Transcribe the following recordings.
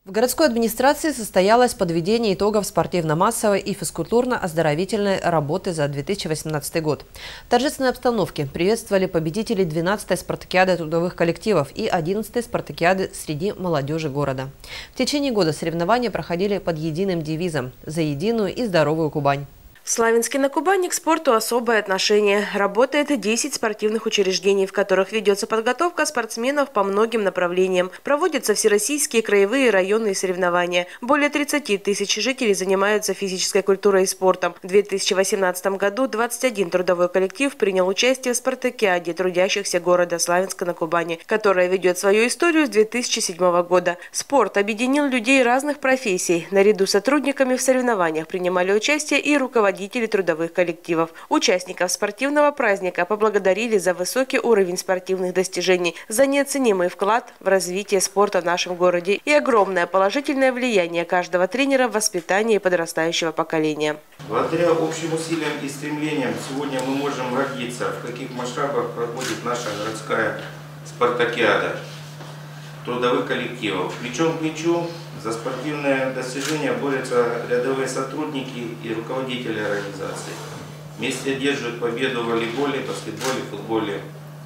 В городской администрации состоялось подведение итогов спортивно-массовой и физкультурно-оздоровительной работы за 2018 год. В торжественной обстановке приветствовали победителей 12-й спартакиады трудовых коллективов и 11-й спартакиады среди молодежи города. В течение года соревнования проходили под единым девизом «За единую и здоровую Кубань». В Славянске на Кубани к спорту особое отношение. Работает 10 спортивных учреждений, в которых ведется подготовка спортсменов по многим направлениям. Проводятся всероссийские, краевые и районные соревнования. Более 30 тысяч жителей занимаются физической культурой и спортом. В 2018 году 21 трудовой коллектив принял участие в спартакиаде трудящихся города Славянска на Кубани, которая ведет свою историю с 2007 года. Спорт объединил людей разных профессий. Наряду с сотрудниками в соревнованиях принимали участие и руководители трудовых коллективов. Участников спортивного праздника поблагодарили за высокий уровень спортивных достижений, за неоценимый вклад в развитие спорта в нашем городе и огромное положительное влияние каждого тренера в воспитании подрастающего поколения. Благодаря общим усилиям и стремлениям сегодня мы можем гордиться, в каких масштабах проходит наша городская спартакиада трудовых коллективов. Плечом к плечу за спортивное достижение борются рядовые сотрудники и руководители организации. Вместе одерживают победу в волейболе, баскетболе, футболе.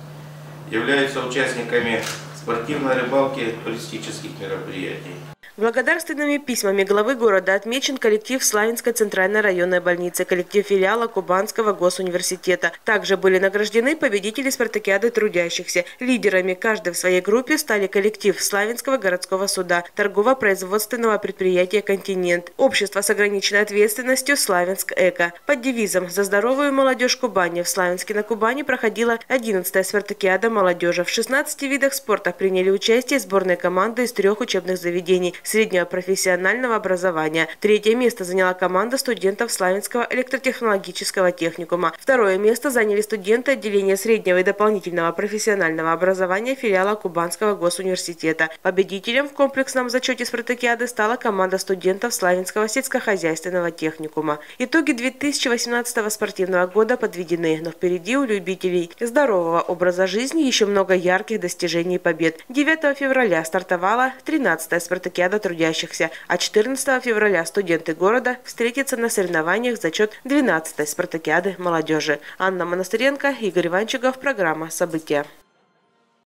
Являются участниками спортивной рыбалки, туристических мероприятий. Благодарственными письмами главы города отмечен коллектив Славянской центральной районной больницы, коллектив филиала Кубанского госуниверситета. Также были награждены победители спартакиады трудящихся. Лидерами каждой в своей группе стали коллектив Славянского городского суда, торгово-производственного предприятия «Континент», общество с ограниченной ответственностью «Славянск-Эко». Под девизом «За здоровую молодежь Кубани» в Славянске на Кубани проходила 11-я спартакиада молодежи. В 16 видах спорта приняли участие сборные команды из 3 учебных заведений среднего профессионального образования. 3-е место заняла команда студентов Славянского электротехнологического техникума. 2-е место заняли студенты отделения среднего и дополнительного профессионального образования филиала Кубанского госуниверситета. Победителем в комплексном зачете спартакиады стала команда студентов Славянского сельскохозяйственного техникума. Итоги 2018 спортивного года подведены, но впереди у любителей здорового образа жизни еще много ярких достижений и побед. 9 февраля стартовала 13-я спартакиада трудящихся, а 14 февраля студенты города встретятся на соревнованиях в зачет 12-й спартакиады молодежи. Анна Монастыренко, Игорь Иванчиков, программа «События».